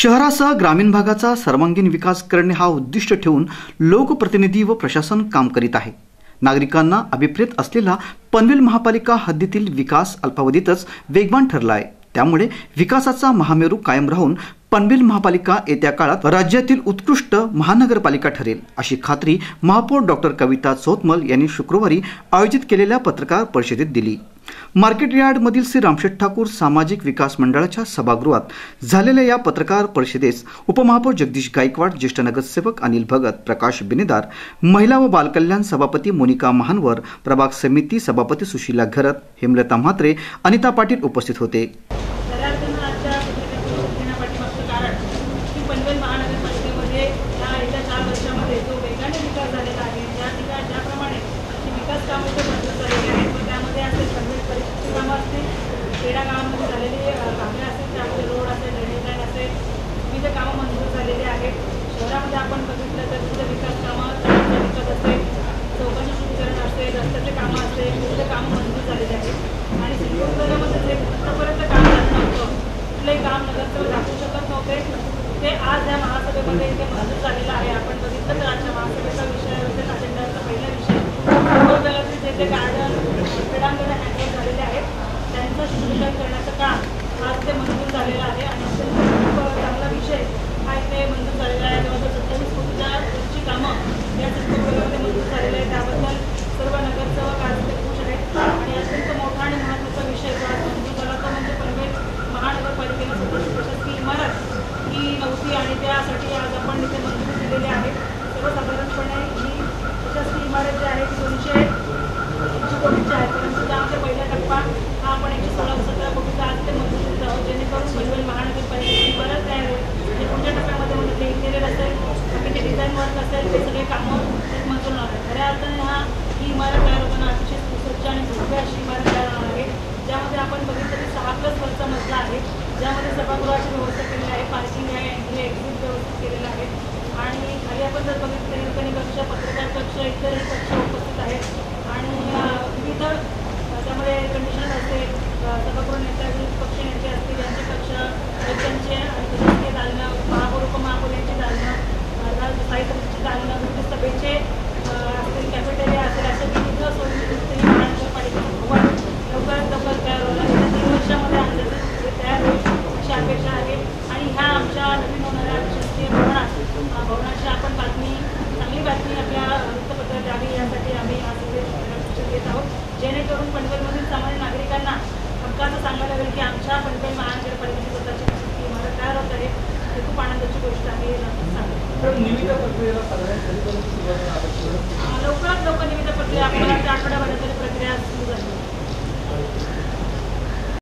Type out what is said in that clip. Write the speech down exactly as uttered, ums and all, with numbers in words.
शहरासह ग्रामीण भागाचा सर्वांगीण विकास करणे हा उद्दिष्ट ठेवून लोकप्रतिनिधी व प्रशासन काम करीत आहे। नागरिकांना अभिप्रेत असलेला पनवेल महापालिका हद्दीतील विकास अल्पावधीतच वेगवान ठरला आहे। त्यामुळे विकासाचा महामेरू कायम राहून पनवेल महापालिका येत्या काळात राज्यातील उत्कृष्ट महानगरपालिका ठरेल अशी खात्री महापौर डॉक्टर कविता चौतमल यांनी शुक्रवारी आयोजित केलेल्या पत्रकार परिषदेत दिली। मार्केट यार्ड मधील श्री रामशेठ ठाकूर सामाजिक विकास मंडळाच्या सभागृहात झालेल्या या पत्रकार परिषदेस उपमहापौर जगदीश गायकवाड, ज्येष्ठ नगरसेवक अनिल भगत, प्रकाश बिनेदार, महिला व बालकल्याण सभापती मोनिका महानवर, प्रभाग समिती सभापती सुशीला घरत, हेमलता म्हात्रे, अनिता पाटील उपस्थित होते। पनवेल महानगरपालिकेमध्ये या येत्या चार वर्षामध्ये जो वेगाने विकास झालेला आहे, ज्या ठिकाणी ज्याप्रमाणे विकास कामं मंजूर झालेली आहेत, मग त्यामध्ये असेल पनवेल परिषदेची कामं असतील, खेड्यागावांमध्ये झालेली कामे असतील, त्यामध्ये रोड असेल, ड्रेनेज लाईन असेल, विविध कामं मंजूर झालेली आहेत। शहरामध्ये आपण बघितलं तर विविध विकास कामं विकास असेल, चौकाचे शुद्धीकरण असेल, रस्त्याचे कामं असेल, विविध कामं मंजूर झालेली आहेत। आणि सिंधुदुर्गामध्ये जे आतापर्यंत काम झालं नव्हतं, कुठलंही काम नगरसेवक दाखवू शकत नव्हते, ते आज या महासभेमध्ये इथे मंजूर झालेला आहे। आपण बघितलं तर आजच्या महासभेचा विषय असेल, अजेंडाचा पहिला विषय सिंधुदुर्गातील जे जे गार्डन क्रीडांगण हँडल झालेले आहेत त्यांचं शुद्धीकरण करण्याचं काम आज ते मंजूर झालेलं आहे। आणि अत्यंत खूप चांगला विषय हा इथे मंजूर झालेला आहे। जवळजवळ सत्तावीस कोटीची कामं या सिंधुदुर्गामध्ये मंजूर झालेले आहे, त्याबद्दल सर्व नगरसेवक आज ते खुश आहेत। आणि अत्यंत मोठा आणि महत्त्वाचा विषय जो आज मंजूर झाला तो म्हणजे पनवेल महानगरपालिकेला स्वतःची प्रशासकीय इमारत ही नव्हती आणि त्यासाठी आज आपण इथे मंजुरी दिलेली आहे। सर्वसाधारणपणे ही प्रशासकीय इमारत जी आहे ती दोनशे ऐंशी कोटीची आहे, परंतु त्यामध्ये पहिला टप्पा हा आपण एकशे सोळा सतरा कोटीचा आज ते मंजूर देत आहोत, जेणेकरून पनवेल महानगरपालिकेची इमारत तयार होईल। आणि पुढच्या टप्प्यामध्ये म्हणजे ते इंटेरियर असेल, बाकी ते डिझाईन वर्क असेल, ते सगळे कामं मंजूर होणार आहे। खऱ्या अर्थाने हा ही इमारत तयार होताना अतिशय सुसज्ज आणि भव्य अशी इमारत तयार होणार आहे, ज्यामध्ये आपण बघितलं की सहा प्लस वरचा मजला आहे, ज्यामध्ये सभागृहाची व्यवस्था केलेली आहे, पार्किंग आहे, एंट्री एक्झिट व्यवस्थित केलेलं आहे। आणि खाली आपण जर बघितलं निरीक्षण कक्ष, पत्रकार कक्ष, इतरही कक्ष उपस्थित आहेत। आणि विविध त्यामध्ये कंडिशन असेल, सभागृह नेत्या विविध पक्ष नेते असतील यांचे कक्ष, त्यांचे प्रशासकीय दालनं, महापौर उपमहापौर यांची दालनं, स्थायी समितीची दालनं, विविध सभेचे असतील, कॅफेटेरिया असेल, अशा विविध सोयी महानगरपालिकेचं भवन लवकरात लवकर तयार होणार आहे। तीन वर्षामध्ये अंदाजे हे तयार होईल अशी अपेक्षा आहे। आणि ह्या आमच्या नवीन होणाऱ्या प्रशासकीय भवनात भवनाची आपण बातमी चांगली बातमी आपल्या वृत्तपत्रात द्यावी यासाठी आम्ही आज इथे घेत आहोत, जेणेकरून पनवेलमधील सामान्य नागरिकांना हक्काचं सांगायला लागेल की आमच्या पनवेल महानगरपालिकेची स्वतःची प्रशासकीय इमारत तयार होत आहे। ही खूप आनंदाची गोष्ट आहे। लवकरात लवकर निविदा प्रक्रिया आपल्याला आठवड्याभरात